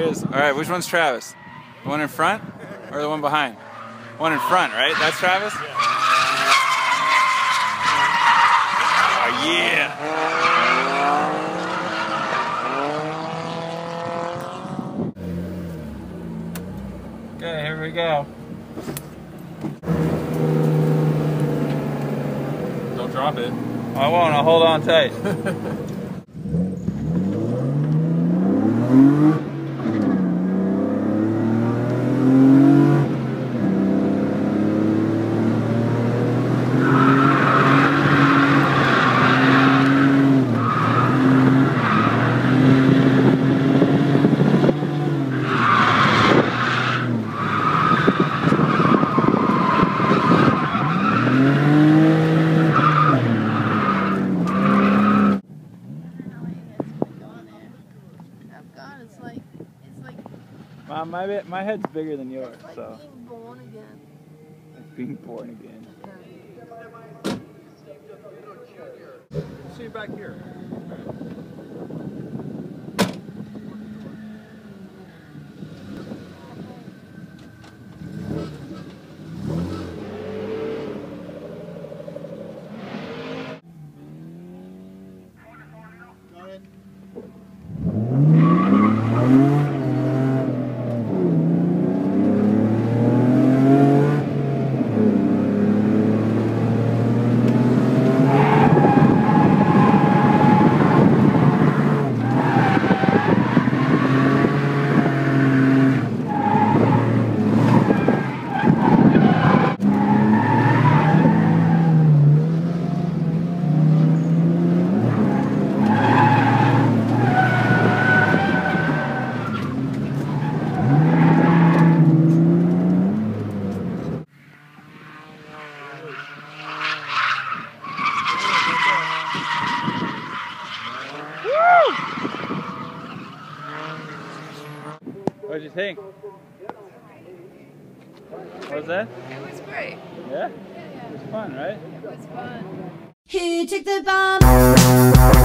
is. All right, which one's Travis? The one in front or the one behind? One in front, right? That's Travis? Oh, yeah. Okay, here we go. Don't drop it. I won't, I'll hold on tight. My head's bigger than yours, it's like so. being born again. Like being born again. See you back here. Got it. What'd you think? What was that? It was great. Yeah? Yeah. It was fun, right? It was fun. Who took the bomb?